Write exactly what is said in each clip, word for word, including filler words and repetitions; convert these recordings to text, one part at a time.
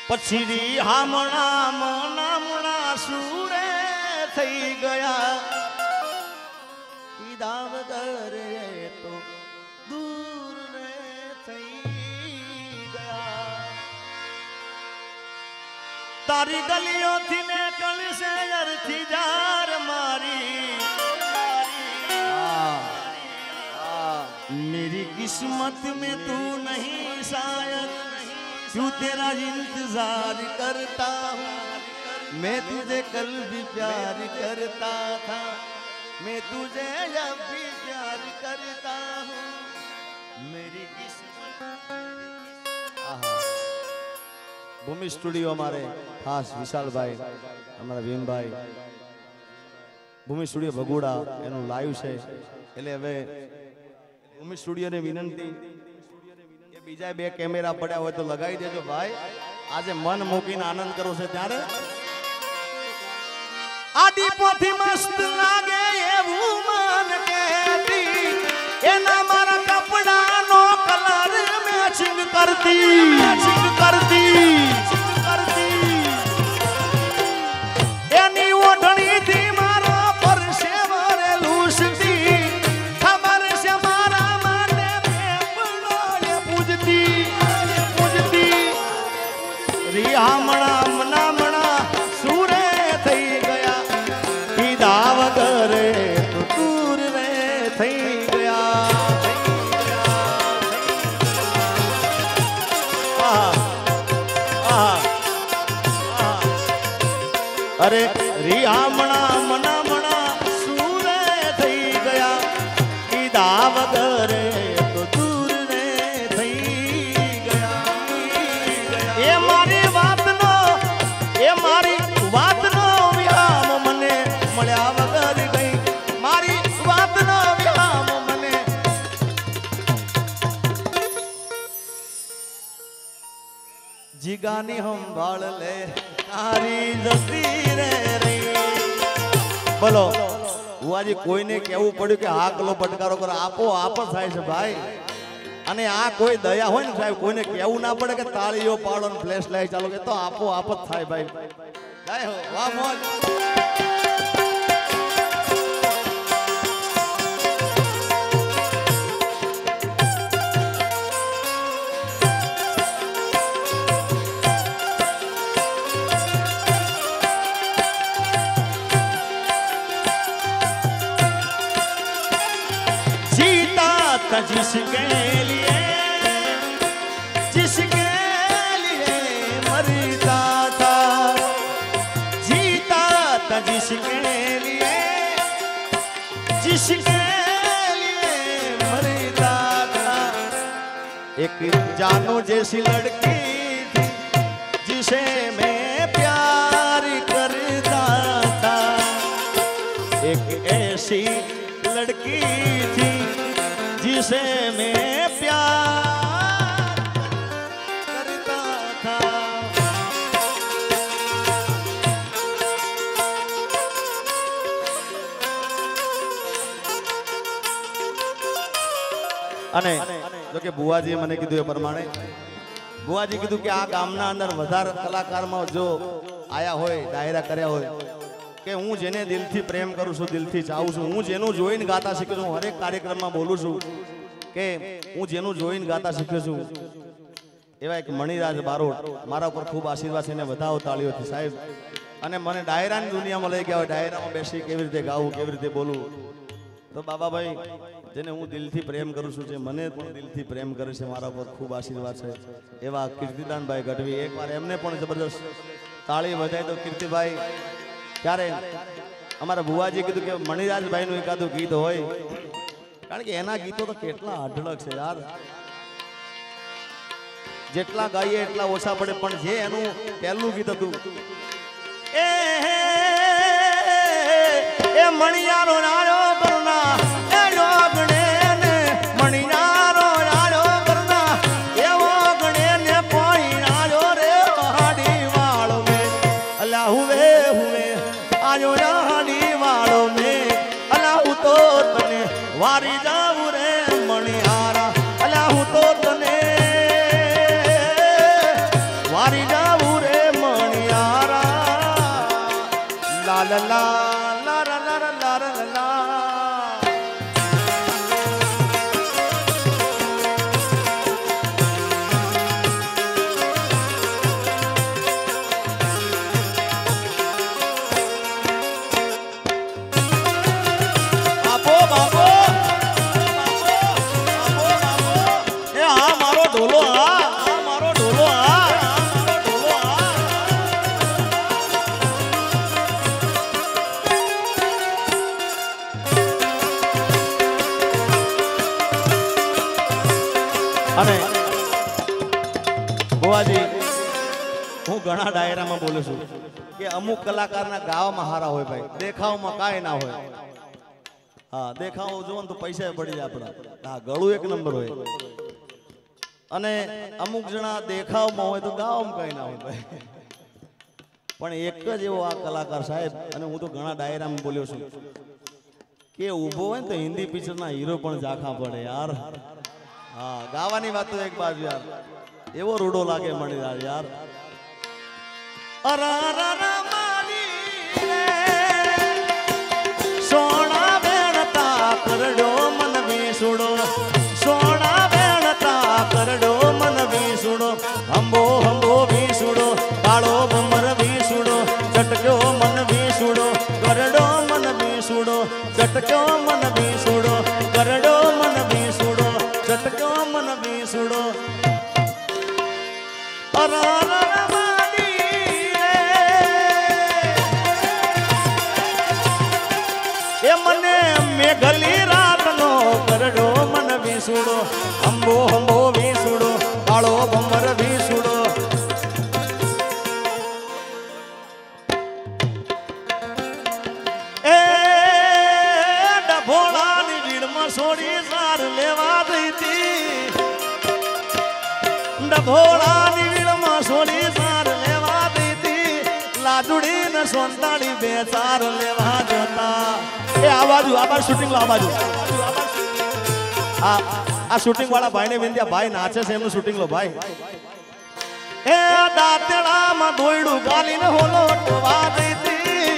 पछीरी हामणा मनामणा सूरे थई गया कीधा वगर तो दूर रे थई गया तारी गलियों थी ने कल से अरथी जार मारी मेरी किस्मत में तू नहीं शायद क्यों तेरा इंतजार करता हूँ मैं तुझे कल भी प्यार करता था मैं तुझे अब भी प्यार करता हूँ मेरी किस्मत। भूमि स्टूडियो हमारे खास विशाल भाई हमारा भीम भाई भूमि स्टूडियो भगोड़ा एनु लाइव है એટલે હવે ભૂમિ સ્ટુડિયો ને વિનંતી કે બીજા બે કેમેરા પડ્યા હોય તો લગાવી દેજો ભાઈ આજે મન મૂકીને આનંદ કરો છે ત્યારે આડી પોથી મસ્ત લાગે એવું મન કેતી એના મારા કપડાનો કલર મેચિંગ કરતી મેચિંગ કરતી કરતી એની ઓઢણી થી મારા પરસે વરે લૂસતી ખબર છે મારા માટે પેપડો પૂજતી પૂજતી રિયામણા મનામણા સૂરે થઈ ગયા કીધા વગર તો દૂર રે થઈ ગયા अरे रियामणा मनामणा सूरे थई गया कीधा वगर तो दूर रे थई गया ए मारी बात नो ए मारी बात नो विराम मने મળ્યા વગર ગઈ મારી વાત નો વિરામ મને જીગાની સંભાળ લે તારી જતી રે રે બોલો હું આજે કોઈને કહેવું પડ્યું કે હાકલો પટકારો કરો આપો આપ જ થાય છે ભાઈ અને આ કોઈ દયા હોય ને સાહેબ કોઈને કહેવું ના પડે કે તાળીઓ પાડો ને ફ્લેશ લાઈટ ચાલો કે તો આપો આપ જ થાય ભાઈ જય હો વાહ મોજ जिसके लिए जिसके लिए मरता था जीता था जिसके लिए जिसके लिए मरता था एक जानो जैसी लड़की थी जिसे मैं प्यार करता था एक ऐसी लड़की थी जिसे मैं प्यार करता था અને જો કે બુવાજીએ મને કીધું એ પ્રમાણે બુવાજી કીધું કે આ ગામના અંદર વધારે કલાકારમાં જો આયા હોય ડાયરા કર્યા હોય કે હું જેને દિલથી પ્રેમ કરું છું દિલથી ચાહું છું હું જેનું જોઈને ગાતા શીખ્યો છું હરેક કાર્યક્રમમાં બોલું છું કે હું જેનું જોઈને ગાતા શીખ્યો છું એવા એક મણિરાજ બારોટ મારા ઉપર ખૂબ આશીર્વાદ છે એને વધાવો તાળીઓથી સાહેબ અને મને ડાયરાની દુનિયામાં લઈ ગયા હોય ડાયરામાં બેસી કેવી રીતે ગાવું કેવી રીતે બોલવું તો બાબાભાઈ જેને હું દિલથી પ્રેમ કરું છું જે મને પણ દિલથી પ્રેમ કરે છે મારા ઉપર ખૂબ આશીર્વાદ છે એવા કીર્તિદાનભાઈ ગઢવી એકવાર એમને પણ જબરદસ્ત તાળી વધાય તો કીર્તિભાઈ ત્યારે અમારા બુવાજી કીધું કે મણિરાજભાઈનું એકાદું ગીત હોય કારણ કે એના ગીતો તો કેટલા અઢળક છે યાર જેટલા ગાઈએ એટલા ઓછા પડે પણ જે એનું પહેલું ગીત હતું એ એ મણિયારો નાળો કરના એ યોગણે ને મણિયારો નાળો કરના એવો ગણે ને કોઈ નાળો રે હાડી વાળો મે અલા હુવે હુવે આયો હાડી વાળો મે અલા હું તો તને વારી જાવું રે મણિયારા અલા હું તો તને વારી જાવું રે લા લા લા લા લા લા લા અને ગોવાજી હું ઘણા ડાયરામાં બોલું છું કે અમુક કલાકારના ગાવામાં હારા હોય ભાઈ, દેખાવમાં કાંઈ ના હોય. હા, દેખાવ જોવો ને તો પૈસા પડી જાય આપણા. હા, ગળું એક નંબર હોય. અને અમુક જણા દેખાવમાં હોય તો ગાવામાં કાંઈ ના હોય ભાઈ. પણ એક જ એવો આ કલાકાર સાહેબ, અને હું તો ઘણા ડાયરામાં બોલ્યો છું કે ઊભો હોય ને તો હિન્દી પિક્ચરના હીરો પણ ઝાંખા પડે યાર. હા, ગાવાની વાત તો એક બાજુ યાર, એવો રૂડો લાગે મને યાર. સોના વેણતા કરડો મન વિસુડો, સોના વેણતા કરડો મન વિસુડો, હંબો હંબો વિસુડો, કાળો ભમર વિસુડો, ચટક્યો મન વિસુડો, કરડો મન વિસુડો, ચટક્યો મન વિસુડો, કરડો મન વિસુડો, ચટક્યો મન વિસુડો. એ મને મેઘલી રાતનો કરડો મન વિસુડો, અંબો હંબો વિસુડો, કાળો ભમર વિસુડો. એ ડભોળાની ભીડમાં છોડી સાર લેવા દઈતી, ડભોળાની ભીડમાં છોડી સાર લેવા દઈતી, લાજુડી ને સોંતાડી બે ચાર લેવા જતા. એ આ બાજુ આ બાજુ શૂટિંગ લો, આ બાજુ આ આ શૂટિંગ વાળા ભાઈ ને વિંધ્યા, ભાઈ નાચે છે એમનું શૂટિંગ લો ભાઈ. એ દાંતડામાં દોયડું ગાલીને હોલો ટવા દઈતી,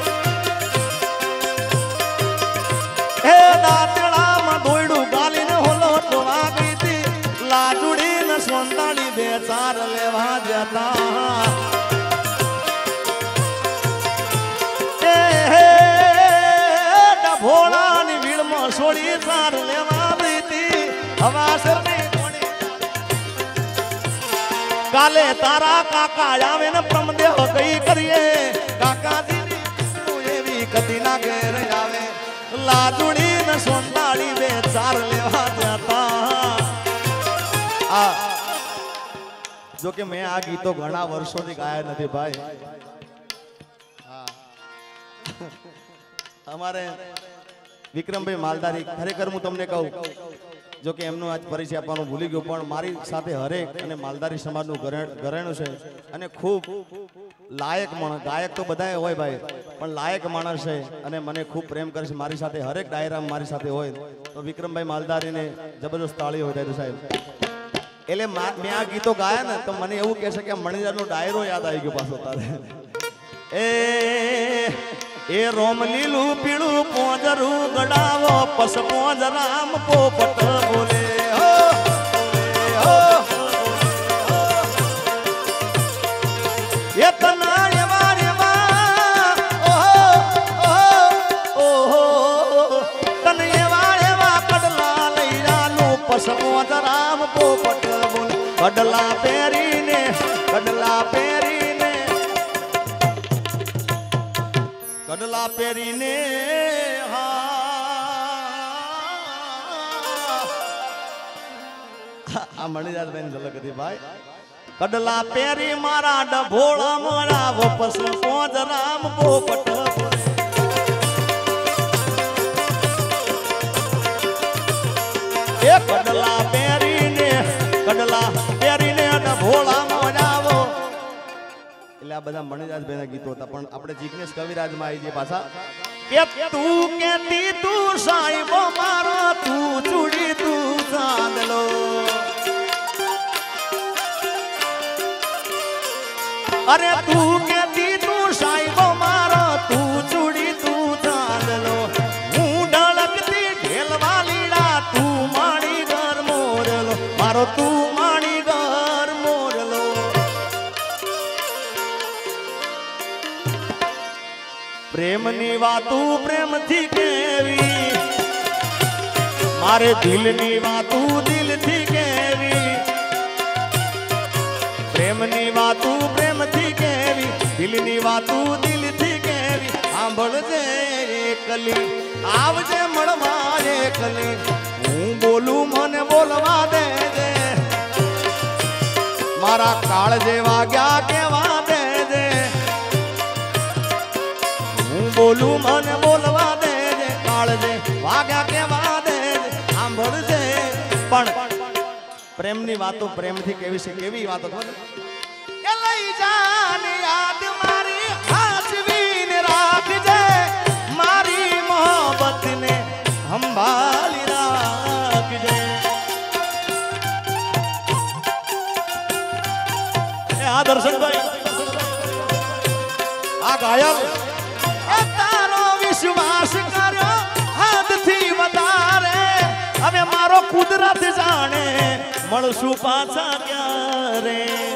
એ દાંતડામાં દોયડું ગાલીને હોલો ટવા દઈતી, લાજુડી ને સોંતાડી બે ચાર લેવા જતા. ભોળાની ભીડમાં છોડી સાર લેવા દીધી, હવાસરની કોણી કાલે તારા કાકા આવે ને પ્રમદેહ ગઈ કરીએ, કાકાજીની એવી કદી ના ઘેર આવે, લાજુડી ને સોંતાડી બે ચાર લેવા જતા. આ જો કે મેં આ ગીતો ઘણા વર્ષોથી ગાયા નથી ભાઈ. અમારે વિક્રમભાઈ માલધારી, ખરેખર હું તમને કહું, જો કે એમનો આજ પરિચય આપવાનું ભૂલી ગયો, પણ મારી સાથે હરેક અને માલધારી સમાજનું ઘરેણું છે અને ખૂબ લાયક માણસ. ગાયક તો બધાએ હોય ભાઈ, પણ લાયક માણસ છે અને મને ખૂબ પ્રેમ કરે છે. મારી સાથે હરેક ડાયરામાં મારી સાથે હોય તો વિક્રમભાઈ માલધારીને જબરદસ્ત તાળી હોય ત્યારે સાહેબ. એટલે મેં આ ગીતો ગાયા ને તો મને એવું કહે છે કે મણિદારનો ડાયરો યાદ આવી ગયો પાછો તારે. એ એ રોમ લીલું પીળું પોજરું ગડાવો, પસ પોજરામ પોપટ બોલે હો, હો એ તના એવા એવા ઓહો ઓહો તને એવા એવા કડલા લઈ જાનું, પસ પોજરામ પોપટ બોલે. કડલા પહેરીને કડલા પહેરીને કડલા પહેરીને આ મણીદાર બેન ઝલક હતી ભાઈ. કડલા પહેરી મારા ડભોળા મારા વપસ પોજરામ પોપટ બોલે. એ કડલા પહેરીને કડલા પહેરીને ડભોળા મોજાવો. એટલે આ બધા મણિદાસ ભાઈના ગીતો હતા, પણ આપણે જિગ્નેશ કવિરાજમાં આવી જઈએ પાછા. કે તું કેતી તું સાહેબો મારો, તું ચૂડી તું ચાંદલો, અરે તું કેતી તું સાહેબો મારો, તું પ્રેમની વાતું પ્રેમથી કેવી, મારે દિલની વાતું દિલથી કેવી, પ્રેમની વાતું પ્રેમથી કેવી, દિલની વાતું દિલથી કેવી. સાંભળજે એકલી આવજે મળવા એકલી, હું બોલું મને બોલવા દેજે, મારા કાળ જેવા ગયા કેવા દેજે, હું બોલું મને બોલવા દેજે, કાળ જે વાગ્યા કેવા દેજે. સાંભળજે પણ પ્રેમની વાતો પ્રેમથી કેવી છે, કેવી વાતો ખબર કે લઈ જાન યાદ મારી હાચવીને રાખજે, મારી મોહબ્બતને સંભાળી રાખજે. એ આ દર્શનભાઈ આ ગાયક એ તારો વિશ્વાસ કર્યો હદથી વધારે, હવે મારો કુદરત જાણે મળશું પાછા ક્યારે.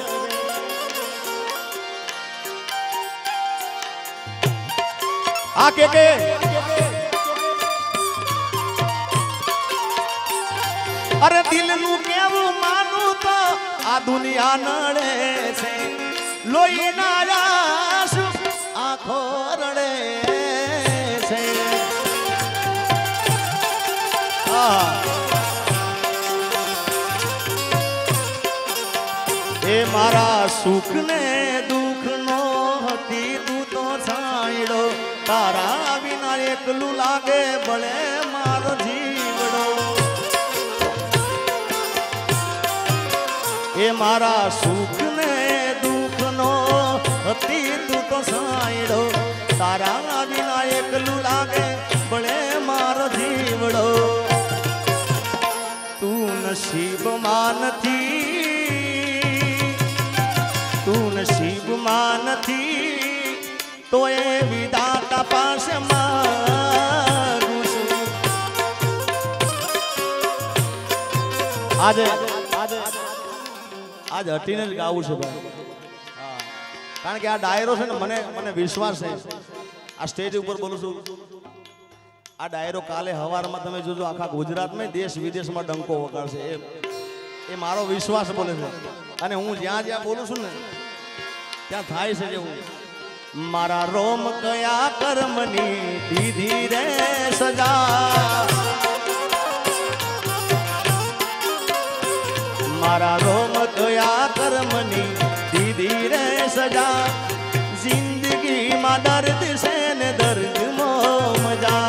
આ કે કે અરે દિલનું કેવું માનું તો આ દુનિયા નડે છે, લોહીના આંસુ આંખો રડે છે. એ મારા સુખ ને દુઃખ નો હતી તું તો છાંયડો, તારા વિના એકલું લાગે ભલે મારો જીવડો. એ મારા સુખ ને દુઃખ નો હતી તું તો છાંયડો, તારા વિના એકલું લાગે ભલે મારો જીવડો. તું નસીબમાં નથી, તું નસીબમાં નથી તો એ વિધાતા પાસે માંગુ છું. આજે આજે આજ હટીને જ ગાવું છું ભાઈ, કારણ કે આ ડાયરો છે ને મને મને વિશ્વાસ છે, આ સ્ટેજ ઉપર બોલું છું, આ ડાયરો કાલે હવારમાં તમે જોજો આખા ગુજરાતમાં દેશ વિદેશમાં ડંકો વગાડશે. એ એ મારો વિશ્વાસ બોલે છે, અને હું જ્યાં જ્યાં બોલું છું ને ત્યાં થાય છે જેવું. મારા રોમ કયા કર્મની દીધી રે સજા, મારા રોમ કયા કર્મની દીધી રે સજા, જિંદગીમાં દર્દ છે ને દર્દ મો મજા.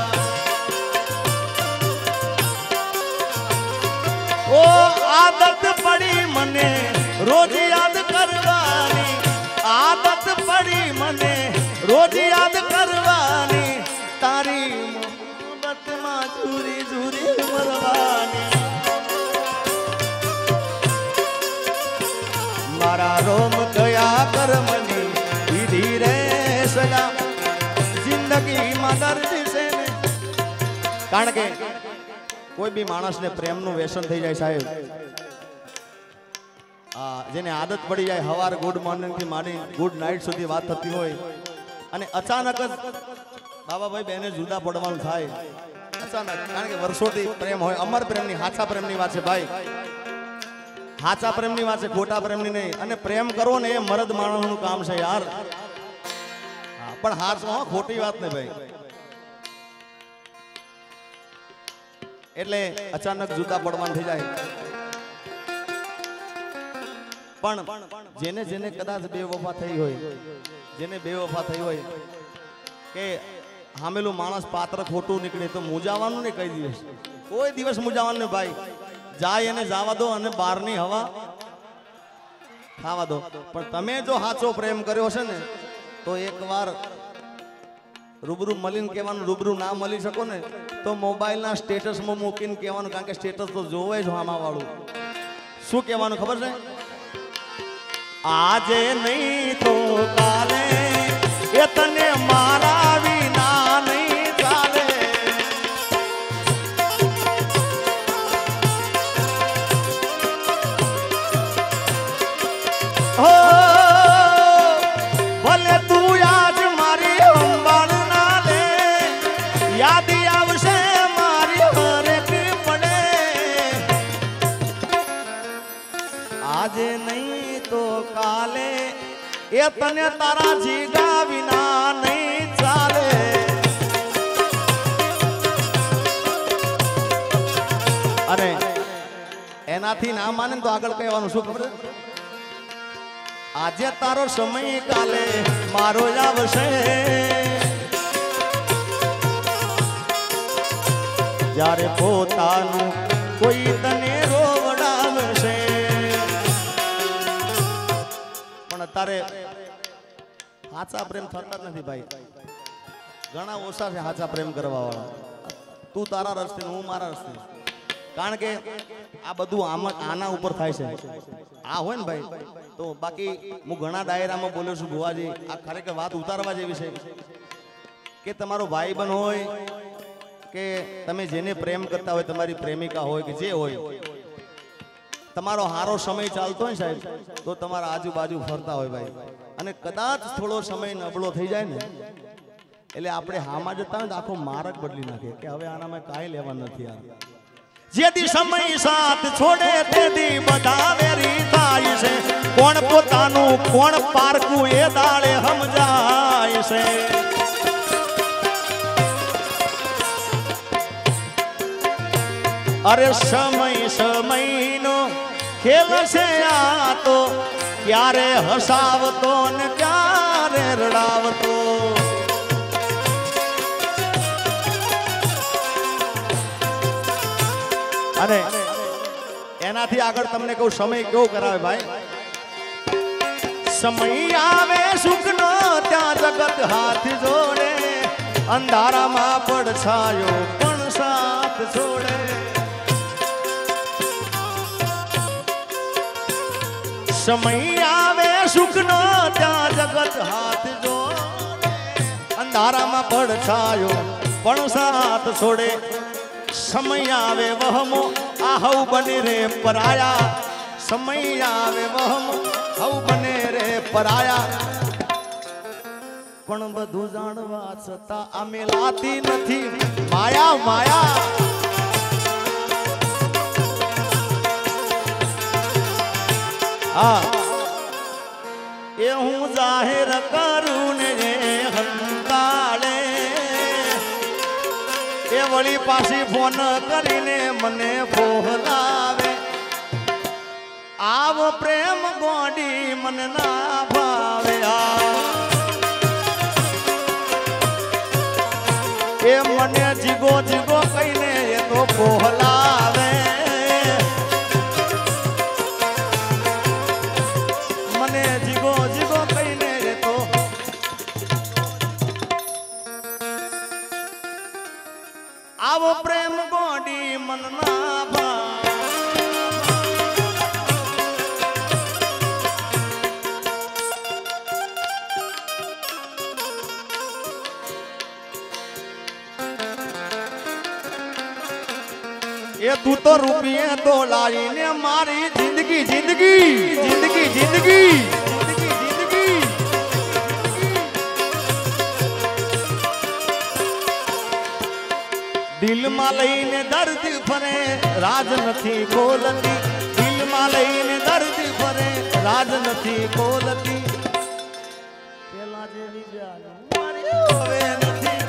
ઓ આદત પડી મને રોજ યાદ કરવાની, આદત પડી મને રોજ યાદ કરવાની, તારી મોહબ્બતમાં ઝૂરી ઝૂરી મરવાની. મારા રોમ કયા કર્મની દીધી રે સજા, જિંદગીમાં દર્દ છે ને. કારણ કે કોઈ બી માણસને પ્રેમનું વ્યસન થઈ જાય સાહેબ, જેને આદત પડી જાય હવાર ગુડ મોર્નિંગ થી માંડી ગુડ નાઇટ સુધી વાત થતી હોય, અને અચાનક જ બાબાભાઈ બેને જુદા પડવાનું થાય અચાનક, કારણ કે વર્ષોથી પ્રેમ હોય, અમર પ્રેમની હાચા પ્રેમની વાત છે ભાઈ, હાચા પ્રેમની વાત છે, ખોટા પ્રેમની નહીં. અને પ્રેમ કરો ને એ મરદ માણસનું કામ છે યાર, પણ હાચો ખોટી વાત ને ભાઈ. એટલે અચાનક જુદા પડવાનું થઈ જાય. પણ જેને જેને કદાચ બેવફા થઈ હોય, જેને બેવફા થઈ હોય કે હામેલું માણસ પાત્ર ખોટું નીકળે તો મૂંઝાવાનું ને કઈ દિવસ, કોઈ દિવસ મૂંઝાવાનું ને ભાઈ. જાય એને જવા દો અને બહારની હવા ખાવા દો. પણ તમે જો સાચો પ્રેમ કર્યો છે ને તો એકવાર રૂબરૂ મળીને કહેવાનું, રૂબરૂ ના મળી શકો ને તો મોબાઈલના સ્ટેટસમાં મૂકીને કહેવાનું, કારણ કે સ્ટેટસ તો જોવે જ આમાં વાળું. શું કહેવાનું ખબર છે? આજે નહીં તો કાલે એ તને મારા વિના નહીં ચાલે. હો ભલે તું આજ મારી અંબા એ તને તારા જીગા વિના નહીં ચાલે અને એનાથી ના માને તો આગળ કહેવાનું શું ખબર આજે તારો સમય કાલે મારો આવશે જ્યારે પોતાનું કોઈ તને રોવડાવશે પણ તારે સાચા પ્રેમ થતા જ નથી ભાઈ ઘણા ઓછા છે સાચા પ્રેમ કરવા વાળા તું તારા રસ્તે હું મારા રસ્તે કારણ કે આ બધું આમાં આના ઉપર થાય છે આ હોય ને ભાઈ તો બાકી હું ઘણા ડાયરામાં બોલ્યો છું ભુવાજી આ ખરેખર વાત ઉતારવા જેવી છે કે તમારો ભાઈ બન હોય કે તમે જેને પ્રેમ કરતા હોય તમારી પ્રેમિકા હોય કે જે હોય તમારો હારો સમય ચાલતો હોય સાહેબ તો તમારા આજુબાજુ ફરતા હોય ભાઈ અને કદાચ થોડો સમય નબળો થઈ જાય ને એટલે આપણે હામાં જતા હોય તો આખો માર્ગ બદલી નાખીએ કે હવે આનામાં કાંઈ લેવા નથી યાર જેથી સમય સાથ છોડે તેથી બધા વેરી થાય છે કોણ પોતાનું કોણ પારકું એ દાડે સમજાય છે અરે સમય સમયનો ખેલ છે આ તો ક્યારે હસાવતો ને ક્યારે રડાવતો અને એનાથી આગળ તમને કહું સમય કેવો કરાવે ભાઈ સમય આવે સુખનો ત્યાં જગત હાથ જોડે અંધારામાં પડછાયો પણ સાથ છોડે સમય આવે સુખનો ત્યાં જગત હાથ જોડે અંધારામાં પડછાયો પણ સાથ છોડે સમય આવે વહમો આ હવ બને રે પરાયા સમય આવે વહમો હવ બને રે પરાયા પણ બધું જાણવા છતાં આ મેલાતી નથી માયા માયા હા એ હું જાહેર કરું ને હંતાળે એ વળી પાછી ફોન કરીને મને બોલાવે આવો પ્રેમ ગોડી મને ના ભાવે એ મને જીગો જીગો કહીને એ તો બોલાવે મને જીગો જીગો કહીને એ તો આવો પ્રેમ ગોડી મન ના ભા એ તું તો રૂપિયે તો લાવીને મારી જિંદગી જિંદગી જિંદગી જિંદગી દિલમાં લઈને દર્દ ફરે રાજ નથી ખોલતી દિલમાં લઈને દર્દ ફરે રાજ નથી ખોલતી પેલા જેવી જાન મારી હવે નથી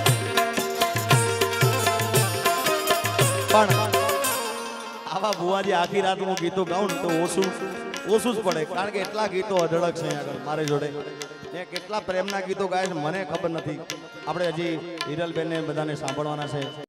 પણ આવા ભુવાજી આખી રાત હું ગીતો ગાઉં તો ઓછું ઓછું જ પડે કારણ કે એટલા ગીતો અઢળક છે આગળ મારી જોડે ને કેટલા પ્રેમના ગીતો ગાય છે મને ખબર નથી આપણે હજી હિરલબેનને બધાને સાંભળવાના છે